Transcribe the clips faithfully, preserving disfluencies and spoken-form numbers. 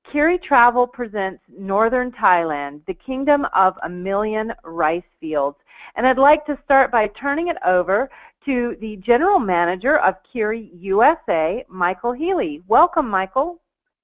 Khiri Travel presents Northern Thailand, the kingdom of a million rice fields. And I'd like to start by turning it over to the General Manager of Khiri U S A, Michael Healy. Welcome, Michael.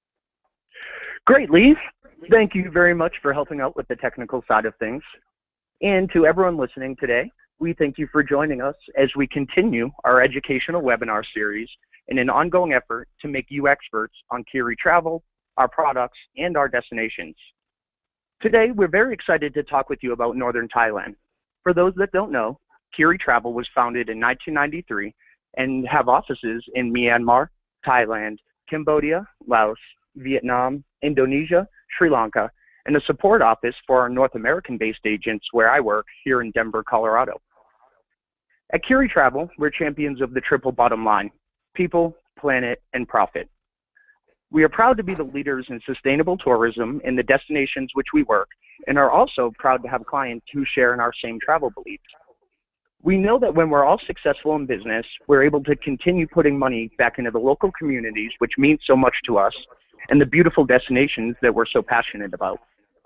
Great, Lee. Thank you very much for helping out with the technical side of things. And to everyone listening today, we thank you for joining us as we continue our educational webinar series in an ongoing effort to make you experts on Khiri Travel, our products, and our destinations. Today, we're very excited to talk with you about Northern Thailand. For those that don't know, Khiri Travel was founded in nineteen ninety-three and have offices in Myanmar, Thailand, Cambodia, Laos, Vietnam, Indonesia, Sri Lanka, and a support office for our North American-based agents where I work here in Denver, Colorado. At Khiri Travel, we're champions of the triple bottom line: people, planet, and profit. We are proud to be the leaders in sustainable tourism in the destinations which we work, and are also proud to have clients who share in our same travel beliefs. We know that when we're all successful in business, we're able to continue putting money back into the local communities, which means so much to us, and the beautiful destinations that we're so passionate about.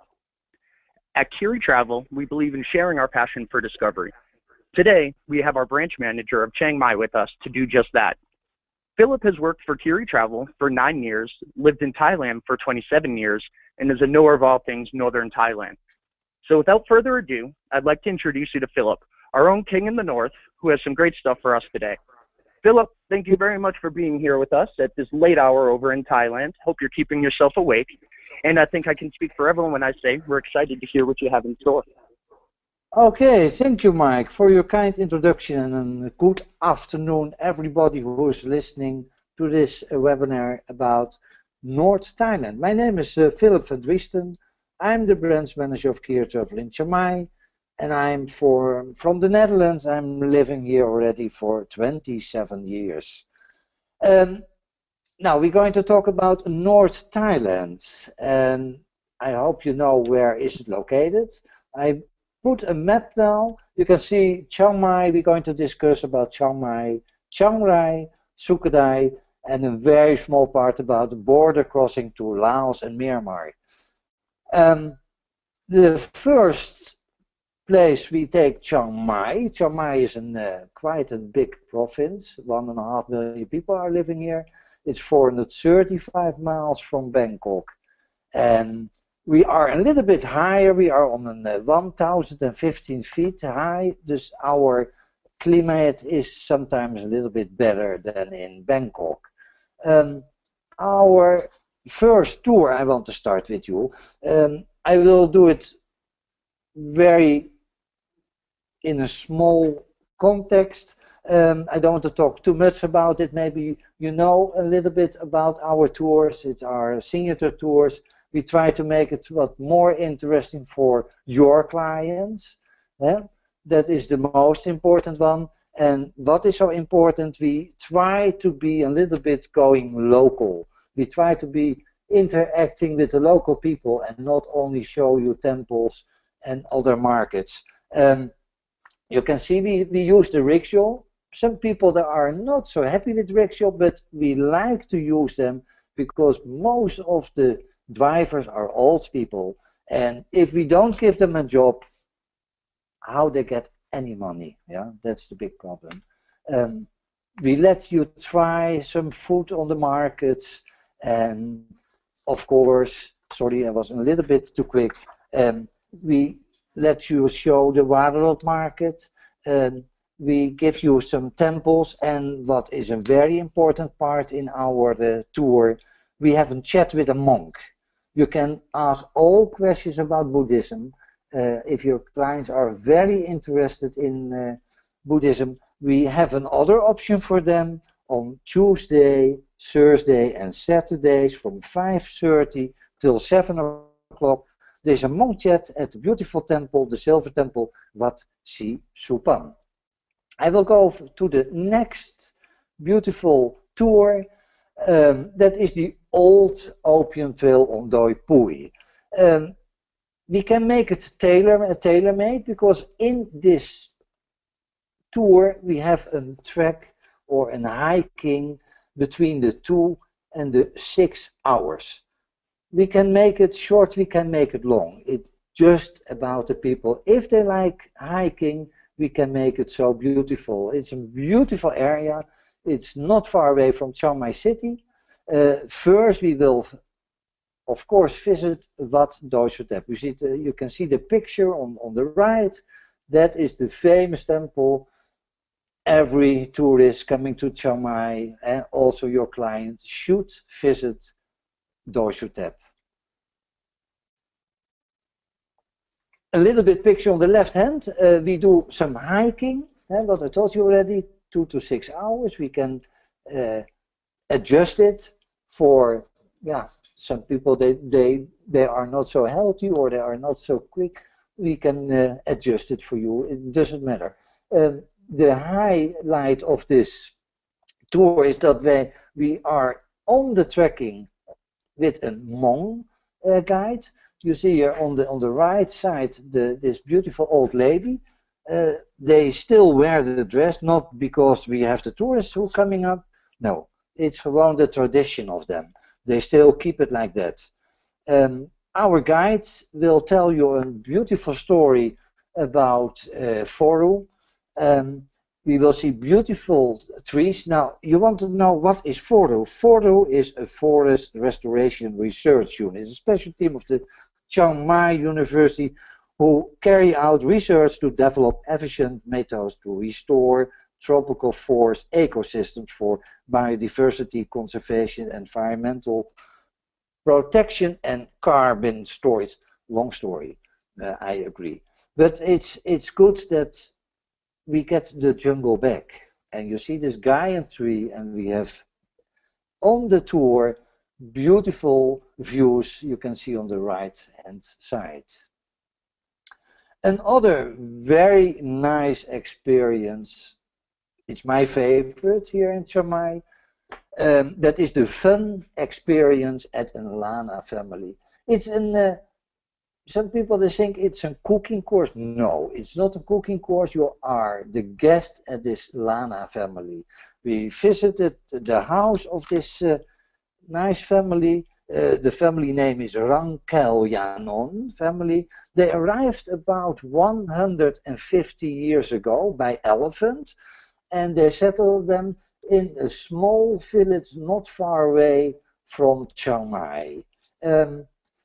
At Khiri Travel, we believe in sharing our passion for discovery. Today, we have our branch manager of Chiang Mai with us to do just that. Philip has worked for Khiri Travel for nine years, lived in Thailand for twenty-seven years, and is a knower of all things Northern Thailand. So without further ado, I'd like to introduce you to Philip, our own king in the north, who has some great stuff for us today. Philip, thank you very much for being here with us at this late hour over in Thailand. Hope you're keeping yourself awake. And I think I can speak for everyone when I say we're excited to hear what you have in store. Okay, thank you, Mike, for your kind introduction, and good afternoon, everybody who is listening to this uh, webinar about North Thailand. My name is uh, Philip van Driestan. I'm the branch manager of Khiri Travel in Chiang Mai, and I'm for, from the Netherlands. I'm living here already for twenty-seven years. Um, now we're going to talk about North Thailand, and I hope you know where is it located. I put a map now. You can see Chiang Mai. We're going to discuss about Chiang Mai, Chiang Rai, Sukhodai, and a very small part about the border crossing to Laos and Myanmar. Um, the first place we take Chiang Mai. Chiang Mai is an, uh, quite a big province. One and a half million people are living here. It's four hundred thirty-five miles from Bangkok. And we are a little bit higher. We are on an, uh, one thousand fifteen feet high. Thus our climate is sometimes a little bit better than in Bangkok. Um, our first tour, I want to start with you. Um, I will do it very in a small context. Um, I don't want to talk too much about it. Maybe you know a little bit about our tours. It's our signature tours. We try to make it what more interesting for your clients. Yeah? That is the most important one. And what is so important, we try to be a little bit going local. We try to be interacting with the local people and not only show you temples and other markets. Um, you can see we, we use the rickshaw. Some people that are not so happy with rickshaw, but we like to use them because most of the drivers are old people, and if we don't give them a job, how they get any money? Yeah, that's the big problem. Um, we let you try some food on the markets, and of course, sorry, I was a little bit too quick. Um, we let you show the Waterloo market. Um, we give you some temples, and what is a very important part in our uh, tour, we have a chat with a monk. You can ask all questions about Buddhism. Uh, if your clients are very interested in uh, Buddhism, we have another option for them on Tuesday, Thursday and Saturdays from five thirty till seven o'clock. There's a monk chat at the beautiful temple, the Silver Temple, Wat Si Supan. I will go to the next beautiful tour. Um, that is the old opium trail on Doi Pui. Um, we can make it tailor, tailor-made because in this tour we have a track or a hiking between the two and the six hours. we can make it short, we can make it long. It's just about the people. If they like hiking, we can make it so beautiful. It's a beautiful area. It's not far away from Chiang Mai city. Uh, first, we will, of course, visit Wat Doi Suthep. You see, the, you can see the picture on, on the right. That is the famous temple. Every tourist coming to Chiang Mai, and also your client, should visit Doi Suthep. A little bit picture on the left hand. Uh, we do some hiking. Eh, what I told you already, two to six hours. We can uh, adjust it for, yeah, some people they they they are not so healthy or they are not so quick. We can uh, adjust it for you. It doesn't matter. Um, the highlight of this tour is that we we are on the trekking with a Hmong uh, guide. You see here on the on the right side the this beautiful old lady. Uh, they still wear the dress, not because we have the tourists who are coming up. No, it's around the tradition of them. They still keep it like that. Um, our guide will tell you a beautiful story about uh, Foru. Um, we will see beautiful trees. Now, you want to know what is Foru? Foru is a forest restoration research unit. It's a special team of the Chiang Mai University who carry out research to develop efficient methods to restore tropical forest ecosystems for biodiversity conservation, environmental protection, and carbon storage. Long story, uh, I agree. But it's, it's good that we get the jungle back. And you see this giant tree, and we have on the tour beautiful views you can see on the right hand side. Another very nice experience, it's my favorite here in Chiang Mai, um, that is the fun experience at an Lana family. It's an, uh, some people they think it's a cooking course. No, it's not a cooking course. You are the guest at this Lana family. We visited the house of this uh, nice family. Uh, the family name is Rangkel Yanon family. They arrived about one hundred fifty years ago by elephant, and they settled them in a small village not far away from Chiang Mai. Um,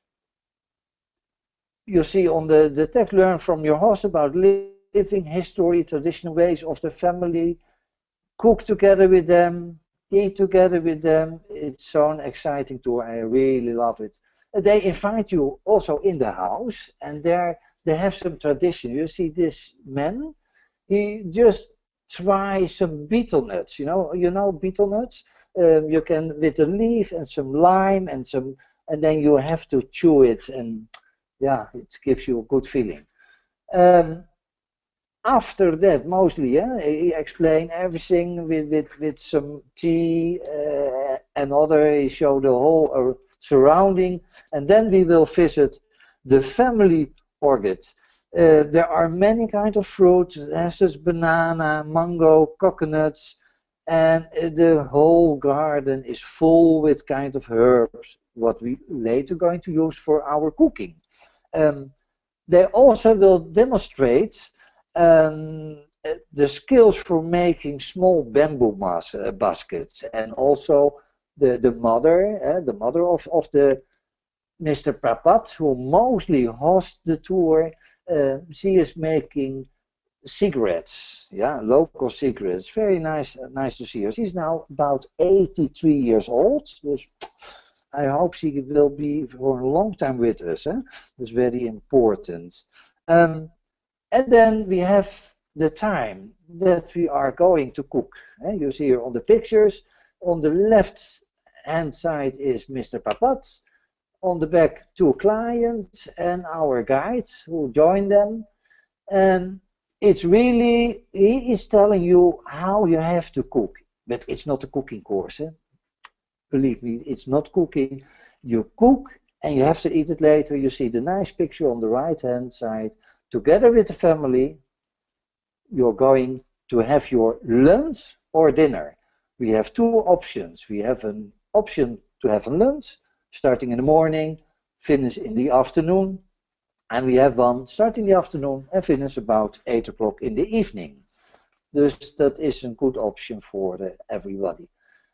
you see on the, the text, learn from your host about living, history, traditional ways of the family, cook together with them, eat together with them. It's so an exciting tour. I really love it. They invite you also in the house, and there they have some tradition. You see this man, he just tries some betel nuts. You know, you know betel nuts. Um, you can with a leaf and some lime and some, and then you have to chew it, and yeah, it gives you a good feeling. Um, After that, mostly, yeah, he explained everything with, with, with some tea uh, and other, he showed the whole uh, surrounding, and then we will visit the family orchid. Uh, there are many kinds of fruit, there's banana, mango, coconuts, and the whole garden is full with kind of herbs, what we later going to use for our cooking. Um, they also will demonstrate Um, the skills for making small bamboo mas uh, baskets, and also the the mother, uh, the mother of of the Mister Prapat, who mostly hosts the tour. Uh, she is making cigarettes, yeah, local cigarettes. Very nice, uh, nice to see her. She's now about eighty-three years old. So I hope she will be for a long time with us. Eh? That's very important. Um, And then we have the time that we are going to cook. You see here on the pictures, on the left hand side is Mister Papat, on the back two clients and our guides who join them. And it's really, he is telling you how you have to cook, but it's not a cooking course. Eh? Believe me, it's not cooking. You cook and you have to eat it later. You see the nice picture on the right hand side. Together with the family, you're going to have your lunch or dinner. We have two options. We have an option to have a lunch, starting in the morning, finish in the afternoon, and we have one starting in the afternoon and finish about eight o'clock in the evening. Dus that is a good option for uh, everybody.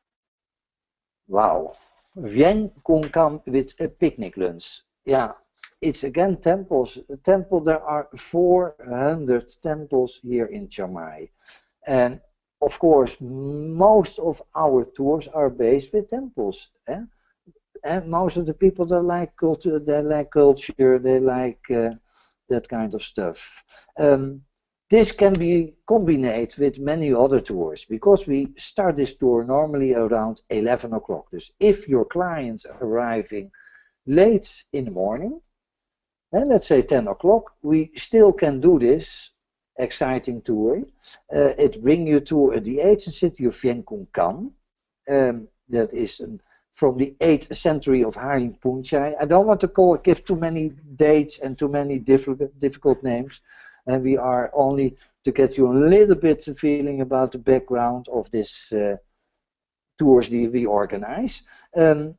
Wow. Viens qu'on come with a picnic lunch. Yeah, it's again temples. A temple, there are four hundred temples here in Chiang Mai. And of course, most of our tours are based with temples. Eh? And most of the people that like culture, they like culture, they like uh, that kind of stuff. Um, this can be combined with many other tours, because we start this tour normally around eleven o'clock. So if your clients are arriving late in the morning, and let's say ten o'clock, we still can do this exciting tour. Uh, it brings you to uh, the ancient city of Vieng Cung Can. Um, that is an from the eighth century of Haring Punchai. I don't want to call, give too many dates and too many difficult, difficult names. And we are only to get you a little bit of feeling about the background of this uh, tours that we organize. Um,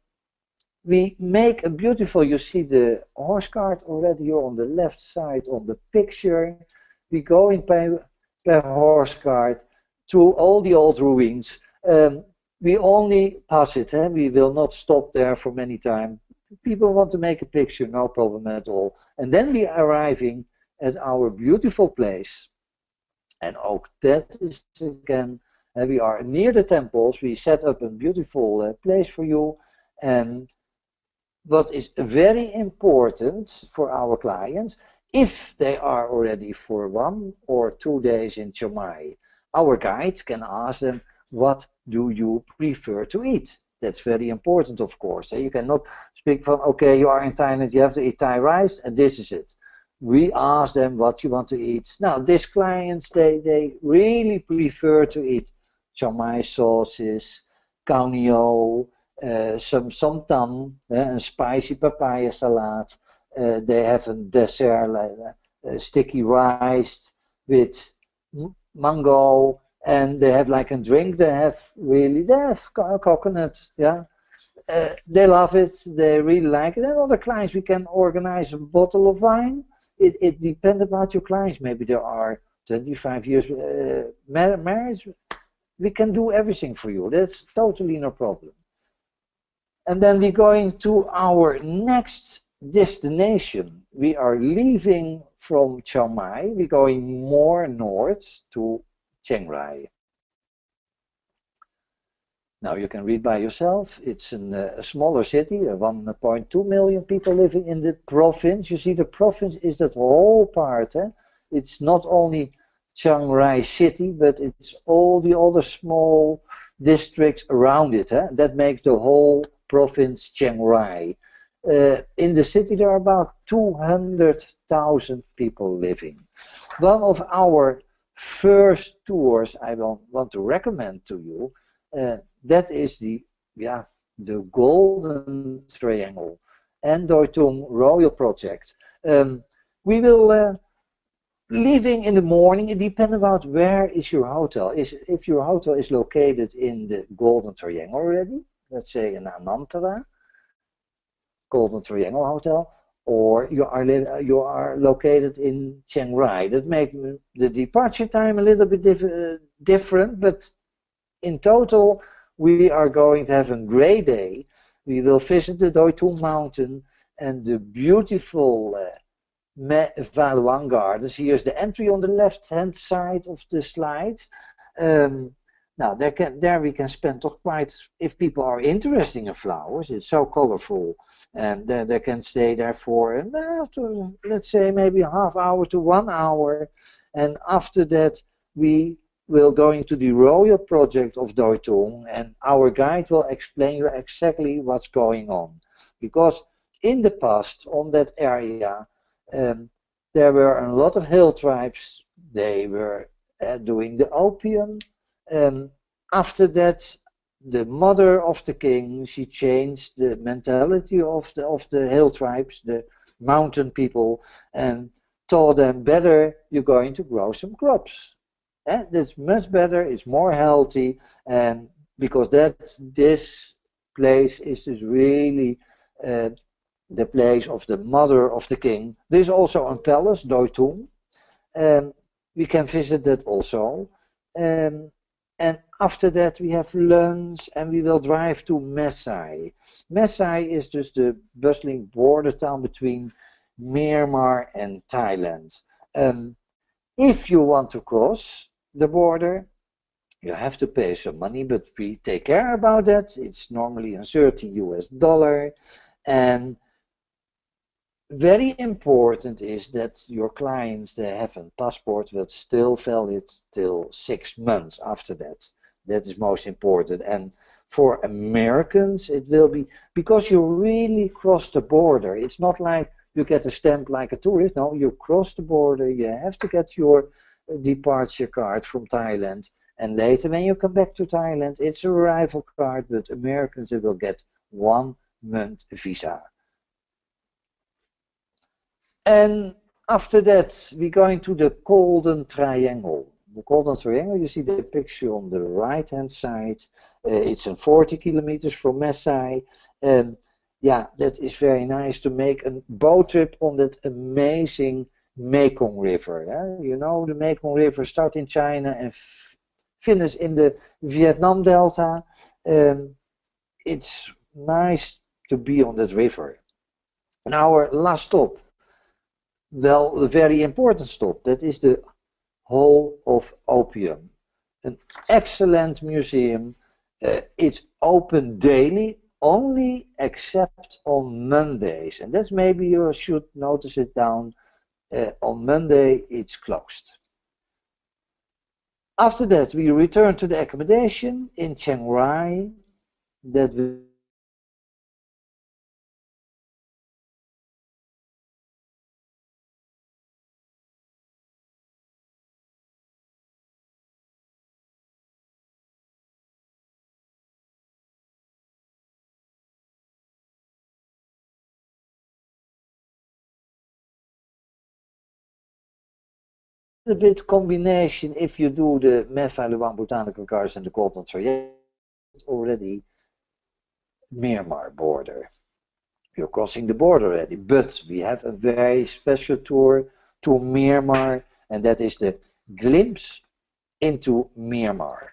we make a beautiful, you see the horse cart already here on the left side on the picture. We going by, by horse cart through all the old ruins. Um, We only pass it, eh? We will not stop there for many time. People want to make a picture, no problem at all. And then we are arriving at our beautiful place. And ook that is again, uh, we are near the temples. We set up a beautiful uh, place for you. And what is very important for our clients, if they are already for one or two days in Chiang Mai, our guide can ask them, what do you prefer to eat? That's very important, of course. You cannot speak from, okay, you are in Thailand, you have to eat Thai rice, and this is it. We ask them what you want to eat. Now, these clients, they, they really prefer to eat Chiang Mai sauces, khao nio, uh, some som tam, uh, and spicy papaya salad. Uh, they have a dessert, like uh, sticky rice with mango. And they have like a drink, they have really, they have co coconut, yeah. Uh, they love it, they really like it. And other clients, we can organize a bottle of wine. It, it depends about your clients. Maybe there are twenty-five years uh, mar marriage. We can do everything for you. That's totally no problem. And then we're going to our next destination. We are leaving from Chiang Mai. We're going more north to Chiang Rai. Now you can read by yourself. It's an, uh, a smaller city, uh, one point two million people living in the province. You see, the province is that whole part. Eh? It's not only Chiang Rai city, but it's all the other small districts around it. Eh? That makes the whole province Chiang Rai. Uh, in the city there are about two hundred thousand people living. One of our first tours I want, want to recommend to you, uh, that is the, yeah, the Golden Triangle and Doi Tung Royal Project. Um, we will, uh, leaving in the morning, it depends about where is your hotel. Is, if your hotel is located in the Golden Triangle already, let's say in Anantara, Golden Triangle Hotel, or you are you are located in Chiang Rai. That makes the departure time a little bit diff uh, different, but in total we are going to have a great day. We will visit the Doi Tung Mountain and the beautiful uh, Me Valuang Gardens. Here's the entry on the left hand side of the slide. Um, Now, there, can, there we can spend toch quite, if people are interested in flowers, it's so colorful, and uh, they can stay there for, uh, to, let's say, maybe a half hour to one hour. And after that, we will go into the Royal Project of Doi Tung, and our guide will explain you exactly what's going on. Because in the past, on that area, um, there were a lot of hill tribes. They were uh, doing the opium. Um, after that, the mother of the king, she changed the mentality of the of the hill tribes, the mountain people, and told them, better you're going to grow some crops. Eh? That's much better, it's more healthy, and because that this place is just really uh, the place of the mother of the king. There is also a palace, Doi Tung. Um, we can visit that also. Um, and after that we have lunch and we will drive to Mesai. Mesai is just the bustling border town between Myanmar and Thailand. Um, if you want to cross the border, you have to pay some money, but we take care about that. It's normally a thirty U S dollar. And very important is that your clients, they have a passport that's still valid till six months after that. That is most important. And for Americans, it will be, because you really cross the border. It's not like you get a stamp like a tourist. No, you cross the border, you have to get your departure card from Thailand. And later when you come back to Thailand, it's a arrival card, but Americans, they will get one month visa. And after that, we're going to the Golden Triangle. The Golden Triangle, you see the picture on the right-hand side. Uh, it's in forty kilometers from Mesai. Um, yeah, that is very nice to make a boat trip on that amazing Mekong River. Yeah? You know, the Mekong River starts in China and finish in the Vietnam Delta. Um, it's nice to be on that river. And our last stop, well, a very important stop, that is the Hall of Opium. An excellent museum. Uh, it's open daily, only except on Mondays. And that's maybe you should notice it down. Uh, on Monday, it's closed. After that, we return to the accommodation in Chiang Mai. That we a bit combination if you do the Mepha Luang Botanical Gardens and the Golden Triangle already Myanmar border. You're crossing the border already, but we have a very special tour to Myanmar, and that is the glimpse into Myanmar.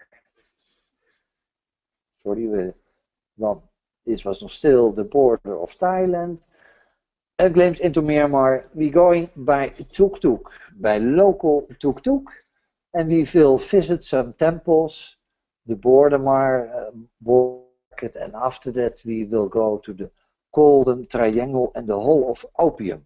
Sorry, we, well, this was still the border of Thailand. A glimpse into Myanmar. We're going by tuk-tuk, by local tuk-tuk, and we will visit some temples, the border market, and after that we will go to the Golden Triangle and the Hall of Opium.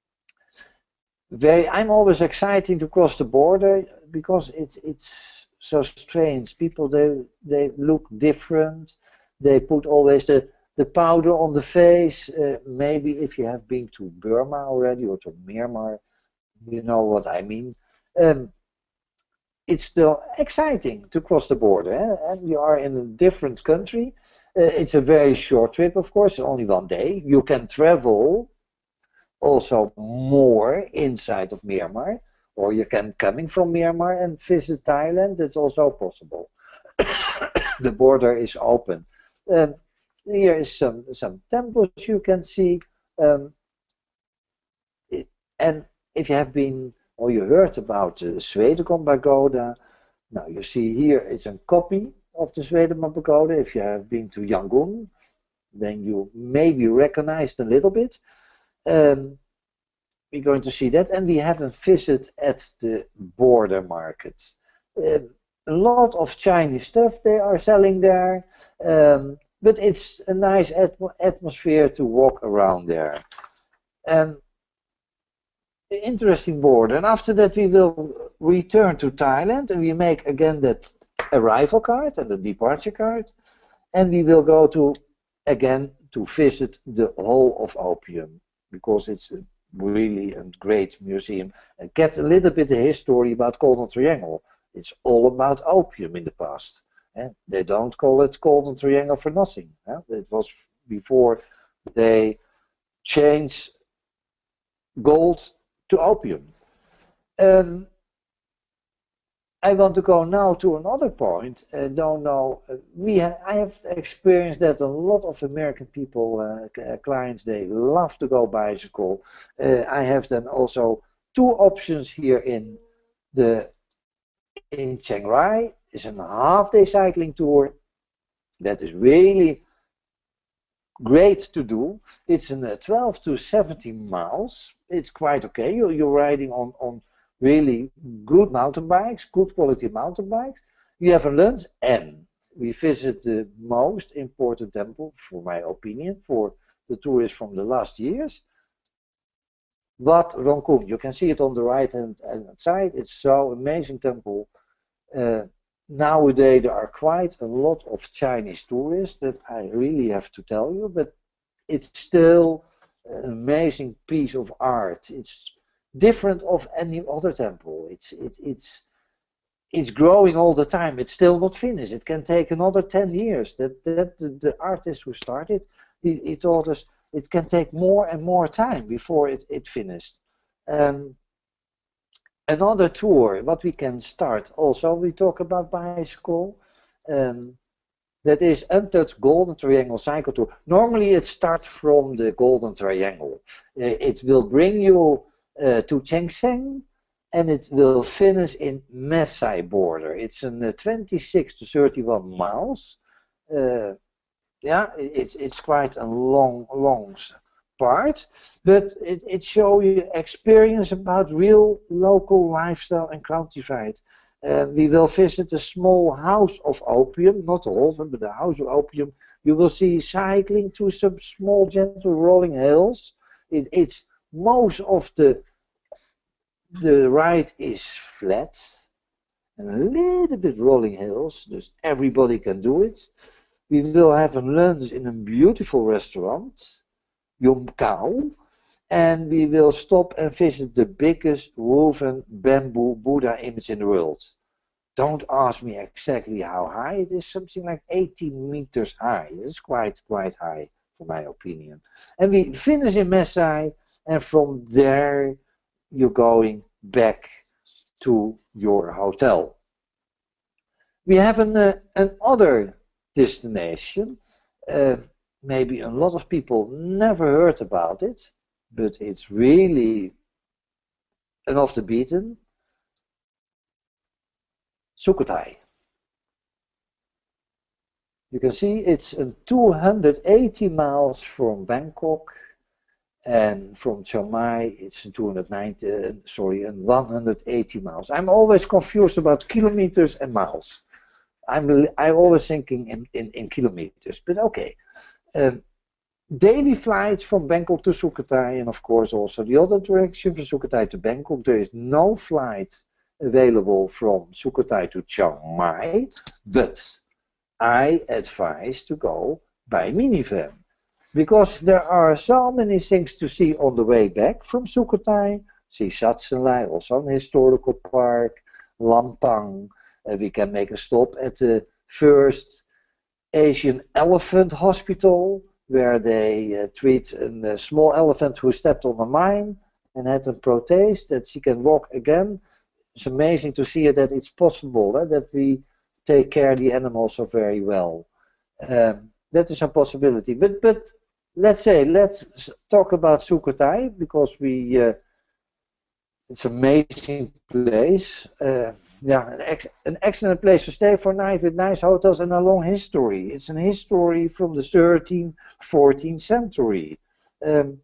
Very, I'm always excited to cross the border because it, it's so strange. People, they, they look different. They put always the The powder on the face. Uh, maybe if you have been to Burma already or to Myanmar, you know what I mean. Um, it's still exciting to cross the border, eh? And you are in a different country. Uh, it's a very short trip, of course, only one day. You can travel also more inside of Myanmar, or you can coming from Myanmar and visit Thailand. It's also possible. The border is open. Um, Here is some, some temples you can see. Um, it, and if you have been, or you heard about the Swedegon Pagoda, now you see here is a copy of the Swedegon Pagoda. If you have been to Yangon, then you maybe recognized a little bit. Um, we're going to see that, and we have a visit at the border market. Um, a lot of Chinese stuff they are selling there. Um, But it's a nice atm atmosphere to walk around there. And interesting border. And after that we will return to Thailand and we make again that arrival card and the departure card. And we will go to, again, to visit the Hall of Opium. Because it's a, really a great museum. And get a little bit of history about Golden Triangle. It's all about opium in the past. Eh? They don't call it Golden Triangle for nothing. Eh? It was before they changed gold to opium. Um, I want to go now to another point. Uh, don't know. Uh, we ha I have experienced that a lot of American people, uh, clients, they love to go bicycle. Uh, I have then also two options here in the in Chiang Mai. It's a half-day cycling tour that is really great to do. It's in uh, twelve to seventeen miles. It's quite okay. You're, you're riding on on. really good mountain bikes, good quality mountain bikes. You have a lunch and we visit the most important temple, for my opinion, for the tourists from the last years. Wat Rongkung, you can see it on the right hand, hand side. It's so amazing temple. Uh, nowadays there are quite a lot of Chinese tourists that I really have to tell you, but it's still an amazing piece of art. It's different of any other temple. It's it, it's it's growing all the time. It's still not finished. It can take another ten years. That that the, the artist who started, he, he told us it can take more and more time before it it finished. Um, another tour, what we can start. Also, we talk about bicycle. Um, that is Untouched Golden Triangle Cycle Tour. Normally, it starts from the Golden Triangle. Uh, it will bring you Uh, to Chengseng, and it will finish in Mesai border. It's in uh, twenty-six to thirty-one miles. Uh, yeah, it, it's it's quite a long long part, but it it shows you experience about real local lifestyle and countryside. Uh, we will visit a small house of opium, not a whole, but a house of opium. You will see cycling through some small gentle rolling hills. It, it's most of the the ride is flat and a little bit rolling hills, so everybody can do it. We will have a lunch in a beautiful restaurant, Yum Khao, and we will stop and visit the biggest woven bamboo Buddha image in the world. Don't ask me exactly how high it is, something like eighteen meters high. It's quite quite high for my opinion. And we finish in Mesai, and from there you're going back to your hotel. We have an, uh, another destination. Uh, maybe a lot of people never heard about it, but it's really an off the beaten. Sukhothai. You can see it's in two hundred eighty miles from Bangkok. And from Chiang Mai, it's two hundred ninety, uh, sorry, and one hundred eighty miles. I'm always confused about kilometers and miles. I'm I'm always thinking in, in, in kilometers, but okay. Um, daily flights from Bangkok to Sukhothai, and of course also the other direction from Sukhothai to Bangkok. There is no flight available from Sukhothai to Chiang Mai, but I advise to go by minivan. Because there are so many things to see on the way back from Sukhothai. See Satsenlai, also an historical park, Lampang. Uh, we can make a stop at the first Asian elephant hospital, where they uh, treat a uh, small elephant who stepped on a mine and had a prothese that she can walk again. It's amazing to see that it's possible, eh, that we take care of the animals so very well. Um, that is a possibility. But, but let's say, let's talk about Sukhothai, because we, uh, it's an amazing place. Uh, yeah, an, ex an excellent place to stay for a night with nice hotels and a long history. It's an history from the thirteenth, fourteenth century. Um,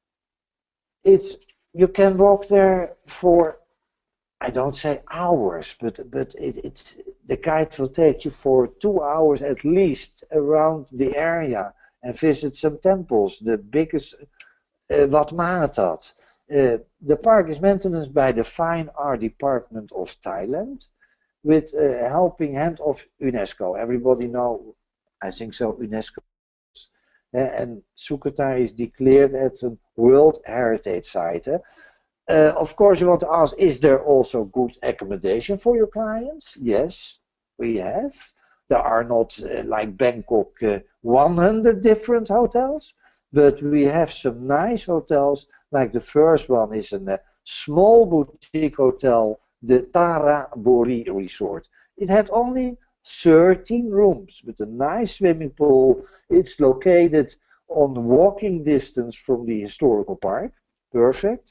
it's, you can walk there for, I don't say hours, but but it, it's the guide will take you for two hours at least around the area and visit some temples. The biggest, uh, Wat Mahatat. Uh, the park is maintained by the Fine Art Department of Thailand, with a helping hand of UNESCO. Everybody know, I think so, UNESCO. Uh, and Sukhothai is declared as a World Heritage Site. Uh, Uh, of course, you want to ask, is there also good accommodation for your clients? Yes, we have. There are not, uh, like Bangkok, uh, one hundred different hotels, but we have some nice hotels. Like the first one is a uh, small boutique hotel the Tara Bori Resort. It had only thirteen rooms with a nice swimming pool. It's located on walking distance from the historical park. Perfect.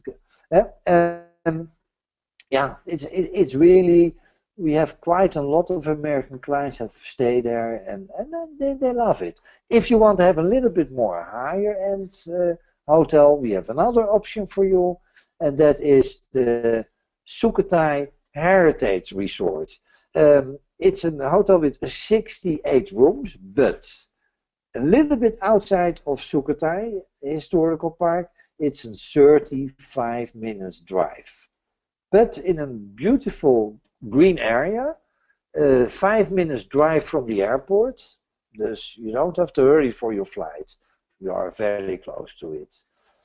And yeah, it's it, it's really, we have quite a lot of American clients have stayed there, and, and they, they love it. If you want to have a little bit more higher end uh, hotel, we have another option for you, and that is the Sukhothai Heritage Resort. Um, it's a hotel with sixty-eight rooms, but a little bit outside of Sukhothai Historical Park. It's a thirty-five minutes drive, but in a beautiful green area, uh, five minutes drive from the airport. Thus you don't have to hurry for your flight. You are very close to it.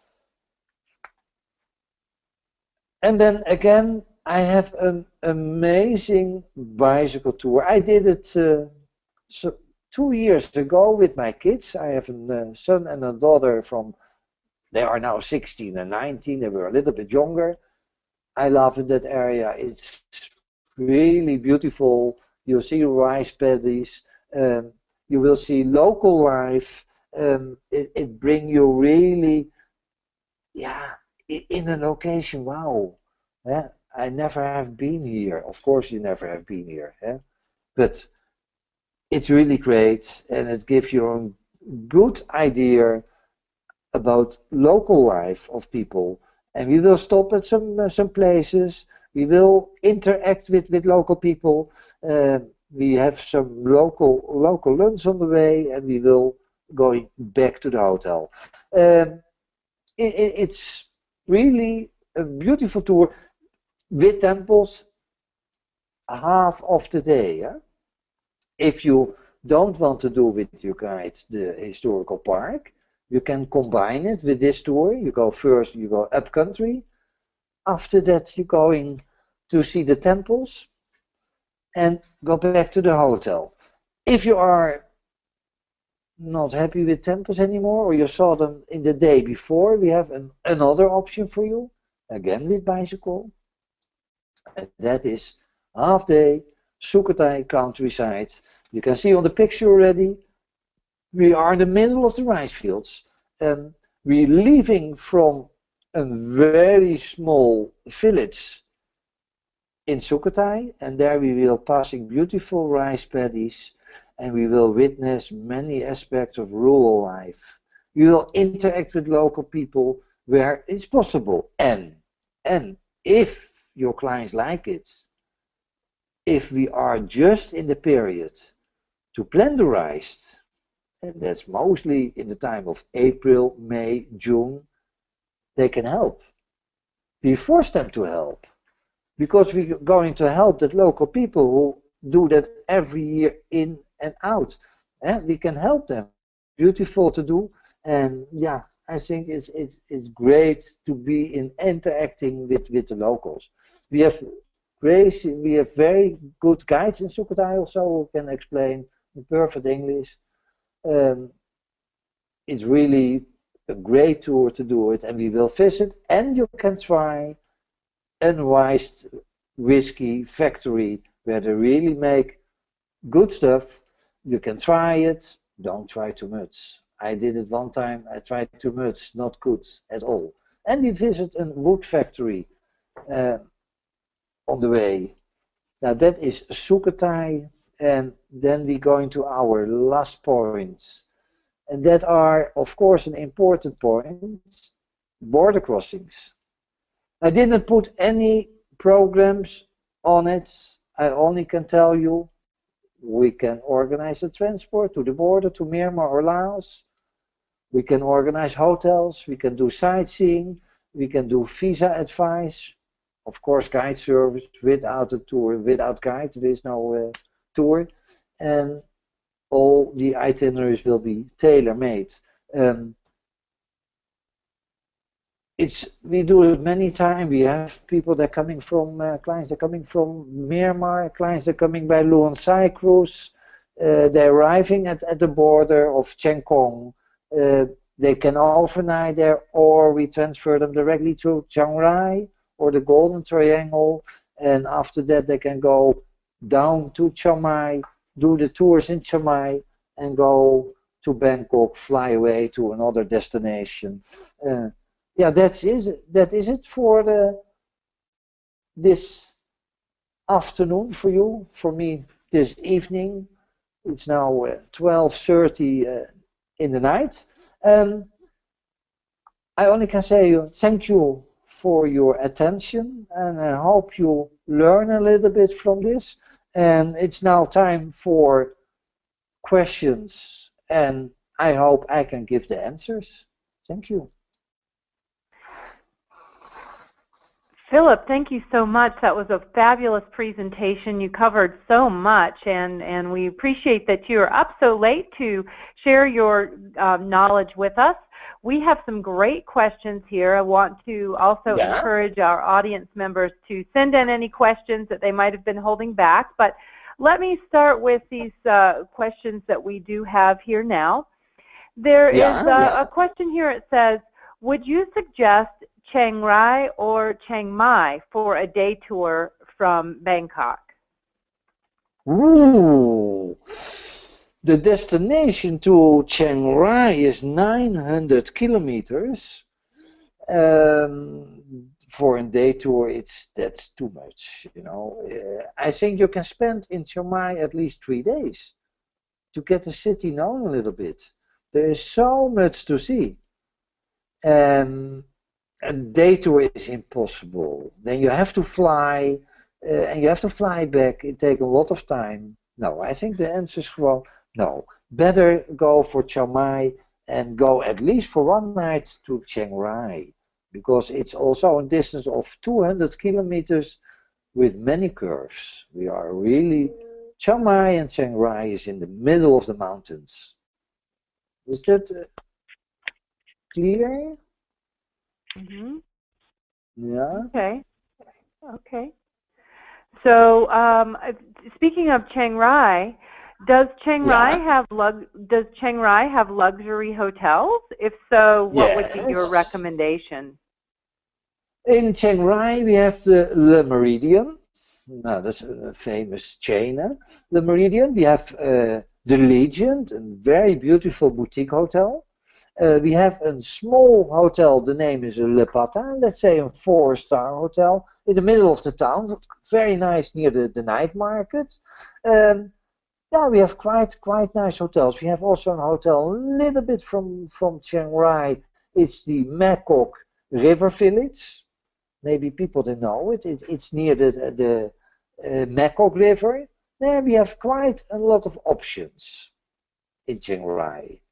And then again, I have an amazing bicycle tour. I did it uh, so two years ago with my kids. I have a uh, son and a daughter from, they are now sixteen and nineteen. They were a little bit younger. I love that area. It's really beautiful. You'll see rice paddies. Um, you will see local life. Um, it, it brings you really, yeah, in a location. Wow. Yeah, I never have been here. Of course, you never have been here. Yeah? But it's really great, and it gives you a good idea about local life of people. And we will stop at some uh, some places. We will interact with, with local people. Uh, we have some local local lunch on the way, and we will going back to the hotel. Um, it, it, it's really a beautiful tour with temples half of the day. Yeah? If you don't want to do with your guide the historical park, you can combine it with this tour. You go first, you go up country. After that, you're going to see the temples and go back to the hotel. If you are not happy with temples anymore, or you saw them in the day before, we have an, another option for you, again with bicycle. And that is half day, Sukhothai countryside. You can see on the picture already, we are in the middle of the rice fields. Um, we're leaving from a very small village in Sukhothai, and there we will passing beautiful rice paddies, and we will witness many aspects of rural life. We will interact with local people where it's possible, and and if your clients like it, if we are just in the period to plant the rice, and that's mostly in the time of April, May, June, they can help. We force them to help, because we're going to help the local people who do that every year in and out. And we can help them. Beautiful to do. And yeah, I think it's, it's, it's great to be in interacting with, with the locals. We have crazy, we have very good guides in Sukhothai also who can explain in perfect English. Um, it's really a great tour to do it, and we will visit, and you can try unwise whiskey factory where they really make good stuff. You can try it, don't try too much. I did it one time, I tried too much, not good at all. And we visit a wood factory uh, on the way. Now that is Sukhothai, and then we go into our last points. And that are, of course, an important point, border crossings. I didn't put any programs on it. I only can tell you we can organize a transport to the border, to Myanmar or Laos. We can organize hotels, we can do sightseeing, we can do visa advice, of course guide service, without a tour, without guide, there is no uh, tour, and all the itineraries will be tailor-made. Um, it's we do it many times. We have people that are coming from uh, clients that are coming from Myanmar, clients that are coming by Luang Sai cruise. Uh, they're arriving at, at the border of Chiang Kong. Uh, they can overnight there, or we transfer them directly to Chiang Rai or the Golden Triangle, and after that they can go down to Chiang Mai, do the tours in Chiang Mai, and go to Bangkok, fly away to another destination. Uh, yeah, that's is that is it for the, this afternoon for you. For me, this evening. It's now uh, twelve thirty uh, in the night. Um, I only can say thank you for your attention, and I hope you learn a little bit from this. And it's now time for questions, and I hope I can give the answers. Thank you. Philip, thank you so much. That was a fabulous presentation. You covered so much, and, and we appreciate that you are up so late to share your uh, knowledge with us. We have some great questions here. I want to also yeah. encourage our audience members to send in any questions that they might have been holding back. But let me start with these uh, questions that we do have here now. There yeah, is uh, yeah. a question here. It says, would you suggest Chiang Rai or Chiang Mai for a day tour from Bangkok? Ooh. The destination to Chiang Rai is nine hundred kilometers. Um, for a day tour, it's that's too much. You know, uh, I think you can spend in Chiang Mai at least three days to get the city known a little bit. There is so much to see. Um, a day tour is impossible. Then you have to fly, uh, and you have to fly back. It takes a lot of time. No, I think the answer is gewoon no. Better go for Chiang Mai and go at least for one night to Chiang Rai, because it's also a distance of two hundred kilometers with many curves. We are really, Chiang Mai and Chiang Rai is in the middle of the mountains. Is that uh, clear? Mm-hmm. Yeah. Okay. Okay. So, um, speaking of Chiang Rai, does Chiang yeah. Rai have lug does Chiang Rai have luxury hotels? If so, what yes. would be your recommendation? In Chiang Rai, we have the Le Méridien. Now, that's a famous chain. Eh? Le Méridien. We have uh, the Legend, a very beautiful boutique hotel. Uh, we have a small hotel, the name is Le Patin, let's say a four-star hotel in the middle of the town, very nice near the, the night market. Um, yeah, we have quite quite nice hotels. We have also a hotel a little bit from, from Chiang Rai. It's the Mekok River Village. Maybe people don't know it. it it's near the, the uh, Mekok River. There we have quite a lot of options in Chiang Rai.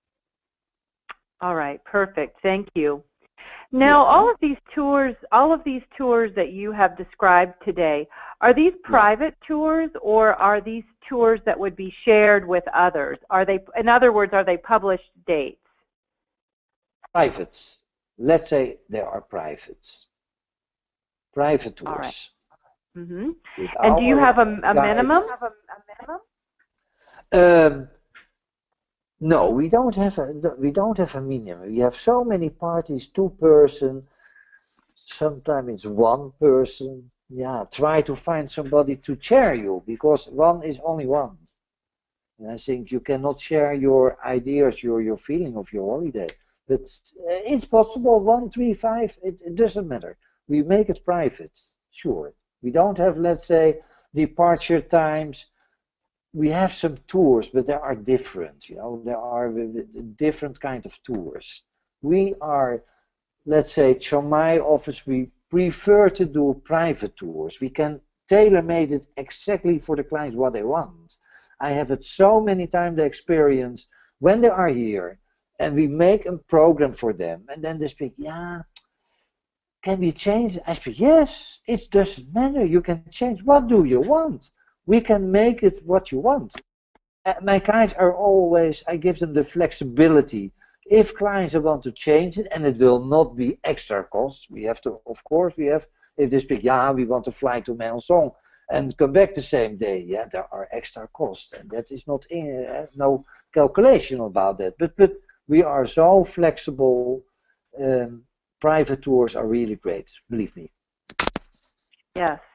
All right, perfect. Thank you. Now, yeah. all of these tours, all of these tours that you have described today, are these private yeah. tours, or are these tours that would be shared with others? Are they, in other words, are they published dates? Private. Let's say they are private. Private tours. All right. Mm-hmm. And do you have a, a minimum? Have a, a minimum? Um, No, we don't have a we don't have a minimum. We have so many parties, two person. Sometimes it's one person. Yeah, try to find somebody to share you, because one is only one. And I think you cannot share your ideas, your your feeling of your holiday. But it's possible. One, three, five. It, it doesn't matter. We make it private. Sure. We don't have, let's say, departure times. We have some tours, but they are different. You know, there are different kind of tours. We are, let's say, Chiang Mai office. We prefer to do private tours. We can tailor-made it exactly for the clients what they want. I have it so many times the experience when they are here, and we make a program for them, and then they speak, yeah, can we change? I speak, yes, it doesn't matter. You can change. What do you want? We can make it what you want. Uh, my clients are always, I give them the flexibility. If clients want to change it, and it will not be extra cost, we have to, of course, we have, if they speak, yeah, we want to fly to Menton and come back the same day, yeah, there are extra costs, and that is not, in, uh, no calculation about that. But, but we are so flexible. Um, private tours are really great, believe me. Yes,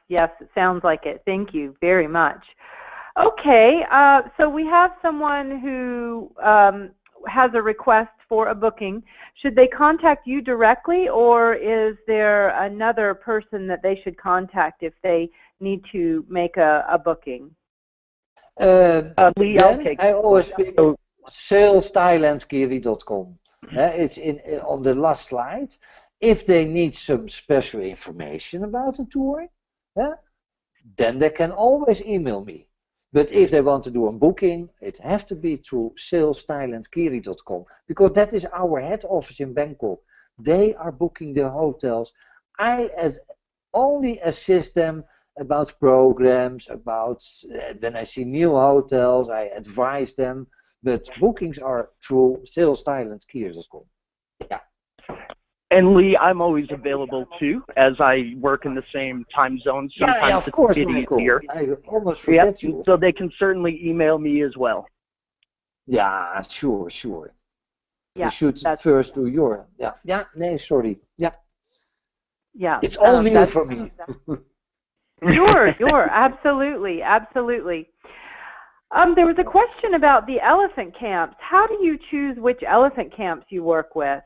yes, it sounds like it. Thank you very much. Okay, uh, so we have someone who um, has a request for a booking. Should they contact you directly, or is there another person that they should contact if they need to make a, a booking? Uh, Uh, Lee, I'll then take I always speak so, sales thailand khiri dot com. Uh, it's in uh, on the last slide. If they need some special information about the tour, uh, then they can always email me. But if they want to do a booking, it has to be through sales thailand khiri dot com, because that is our head office in Bangkok. They are booking the hotels. I as only assist them about programs, about uh, when I see new hotels, I advise them. But bookings are through sales thailand khiri dot com. Yeah. and Lee, I'm always available too, as I work in the same time zone. Sometimes Yeah, yeah, of it's course, a bit Michael. easier. I almost Yep. forget you. So they can certainly email me as well. Yeah, sure, sure. Yeah, You should that's, first do your. Yeah, yeah, no, sorry. Yeah. yeah. It's all um, new that's, for me. Sure, sure, absolutely, absolutely. Um, there was a question about the elephant camps. How do you choose which elephant camps you work with?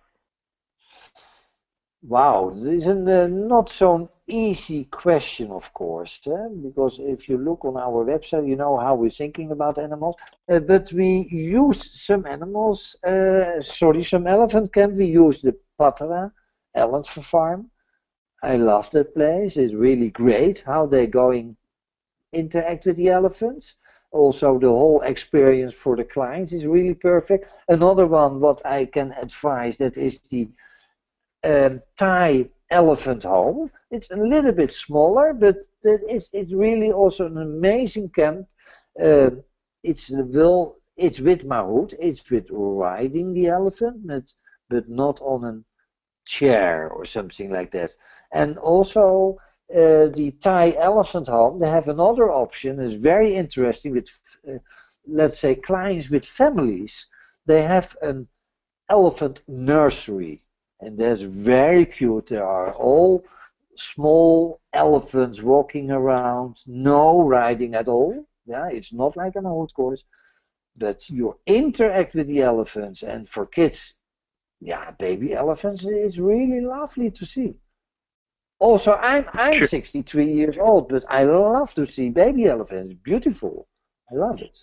Wow, this is a uh, not so easy question, of course, eh? Because if you look on our website, you know how we're thinking about animals. Uh, but we use some animals, uh, sorry, some elephant camp. We use the Patra elephant farm. I love that place. It's really great how they're going interact with the elephants. Also, the whole experience for the clients is really perfect. Another one, what I can advise, that is the um, Thai elephant home. It's a little bit smaller, but that is, it's really also an amazing camp. Uh, it's well, it's with Mahout, it's with riding the elephant, but, but not on a chair or something like that. And also uh, the Thai elephant home, they have another option. It's very interesting with, uh, let's say, clients with families. They have an elephant nursery, and that's very cute. There are all small elephants walking around, no riding at all. Yeah, it's not like an old course, but you interact with the elephants, and for kids, yeah, baby elephants is really lovely to see. Also, I'm I'm sixty-three years old, but I love to see baby elephants. Beautiful. I love it.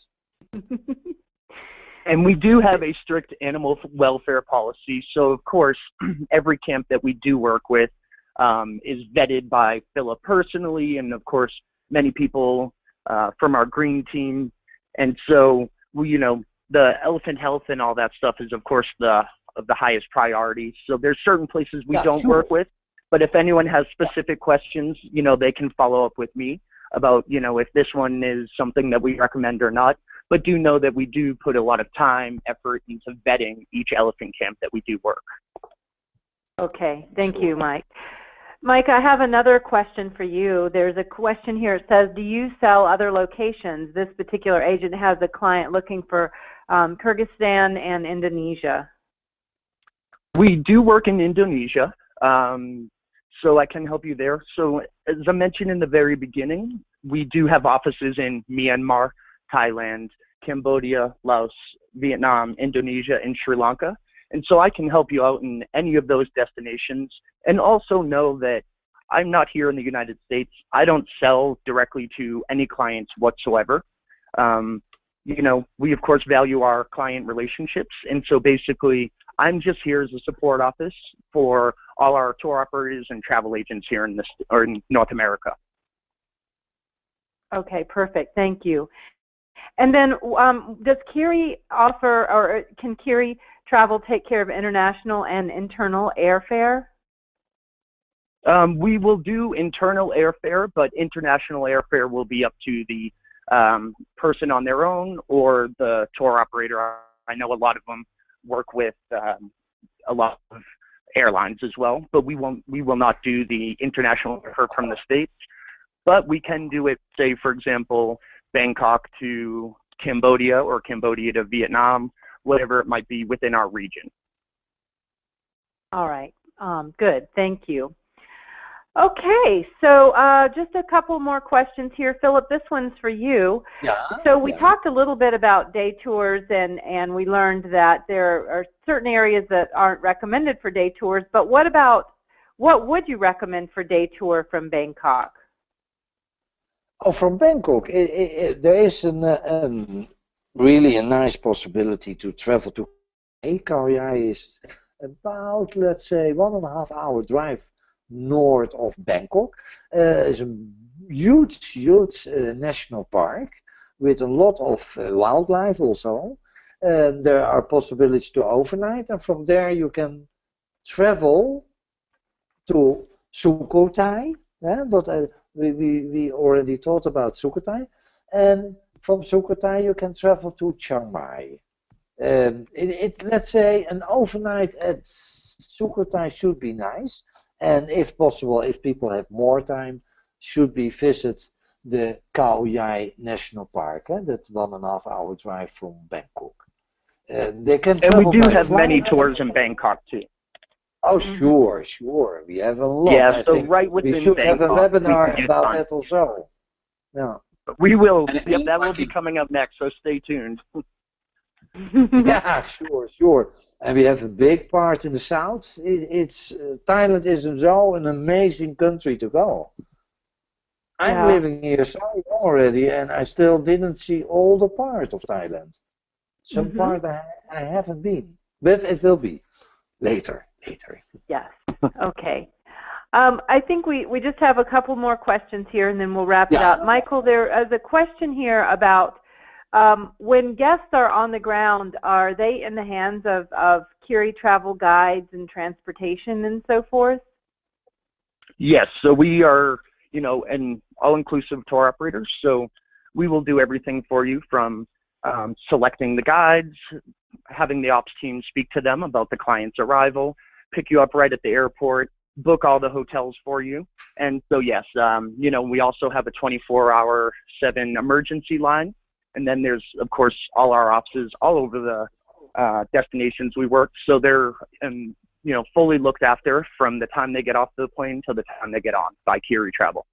And we do have a strict animal welfare policy. So, of course, every camp that we do work with um, is vetted by Philip personally, and, of course, many people uh, from our green team. And so, we, you know, the elephant health and all that stuff is, of course, the of the highest priority. So there's certain places we yeah, don't sure. work with. But if anyone has specific questions, you know, they can follow up with me about, you know, if this one is something that we recommend or not. But do know that we do put a lot of time, effort into vetting each elephant camp that we do work. Okay, thank you, Mike. Mike, I have another question for you. There's a question here. It says, do you sell other locations? This particular agent has a client looking for um, Kyrgyzstan and Indonesia. We do work in Indonesia, um, so I can help you there. So as I mentioned in the very beginning, we do have offices in Myanmar, Thailand, Cambodia, Laos, Vietnam, Indonesia, and Sri Lanka. And so I can help you out in any of those destinations. And also know that I'm not here in the United States. I don't sell directly to any clients whatsoever. Um, you know, we of course value our client relationships. And so basically, I'm just here as a support office for all our tour operators and travel agents here in this or in North America. Okay, perfect. Thank you. And then um, does Khiri offer, or can Khiri Travel take care of international and internal airfare? Um, we will do internal airfare, but international airfare will be up to the um, person on their own or the tour operator. I know a lot of them work with um, a lot of airlines as well, but we won't. We will not do the international airfare from the States, but we can do it. Say, for example, Bangkok to Cambodia or Cambodia to Vietnam, whatever it might be within our region. All right. Um, good. Thank you. Okay, so uh, just a couple more questions here. Philip, this one's for you. Yeah. So we yeah. talked a little bit about day tours, and, and we learned that there are certain areas that aren't recommended for day tours, but what about, what would you recommend for day tour from Bangkok? Oh, from Bangkok, it, it, it, there is an, uh, an really a nice possibility to travel to Khao Yai is about, let's say, one and a half hour drive north of Bangkok. Uh, it's a huge, huge uh, national park with a lot of uh, wildlife also. Uh, there are possibilities to overnight, and from there you can travel to Sukhothai. Yeah, but uh, we, we, we already talked about Sukhothai. And from Sukhothai you can travel to Chiang Mai. Um, it, it, let's say an overnight at Sukhothai should be nice. And if possible, if people have more time, should be visit the Khao Yai National Park, eh? That one and a half hour drive from Bangkok. Uh, they can And we travel do by have flight. many tours in Bangkok too. Oh, sure, sure. We have a lot. Yeah, I so think right within we should have a Bangkok, we webinar can use about fun. that also. Yeah. We will. And Yep, that will like be it- coming up next, so stay tuned. Yeah, sure, sure. And we have a big part in the south. It, it's uh, Thailand is so an amazing country to go. I'm Yeah. living here so long already, and I still didn't see all the part of Thailand. Some Mhm. part I, I haven't been, but it will be later, later. Yes. Okay. Um, I think we, we just have a couple more questions here, and then we'll wrap it Yeah. up. Michael, there is a question here about um, when guests are on the ground, are they in the hands of, of Khiri travel guides and transportation and so forth? Yes, so we are, you know, an all-inclusive tour operators, so we will do everything for you from um, selecting the guides, having the ops team speak to them about the client's arrival, pick you up right at the airport, book all the hotels for you. And so, yes, um, you know, we also have a twenty-four hour seven emergency line. And then there's, of course, all our offices all over the uh, destinations we work. So they're, um, you know, fully looked after from the time they get off the plane till the time they get on by Khiri Travel.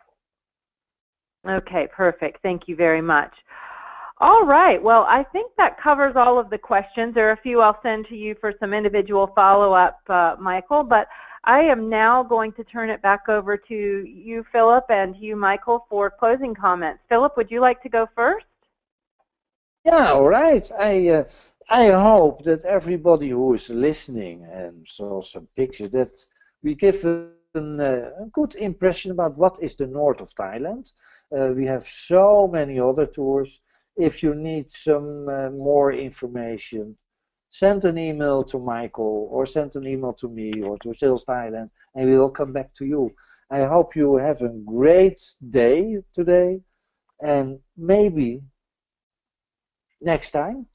Okay, perfect. Thank you very much. All right. Well, I think that covers all of the questions. There are a few I'll send to you for some individual follow-up, uh, Michael, but I am now going to turn it back over to you, Philip, and you, Michael, for closing comments. Philip, would you like to go first? Yeah, all right. I uh, I hope that everybody who is listening and saw some pictures that we give a, a good impression about what is the north of Thailand. Uh, we have so many other tours. If you need some uh, more information, send an email to Michael or send an email to me or to Sales Thailand, and we will come back to you. I hope you have a great day today, and maybe next time.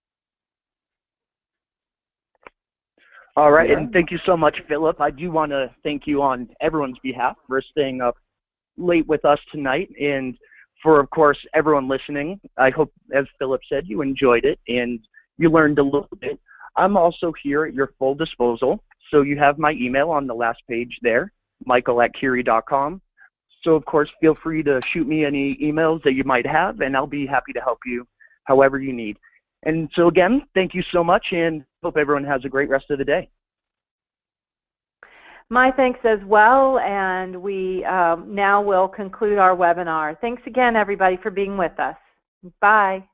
All right, Yeah. and thank you so much, Philip. I do want to thank you on everyone's behalf for staying up late with us tonight, and for, of course, everyone listening. I hope, as Philip said, you enjoyed it and you learned a little bit. I'm also here at your full disposal, so you have my email on the last page there, michael at khiri dot com. So, of course, feel free to shoot me any emails that you might have, and I'll be happy to help you however you need. And so, again, thank you so much, and hope everyone has a great rest of the day. My thanks as well, and we um, now will conclude our webinar. Thanks again, everybody, for being with us. Bye.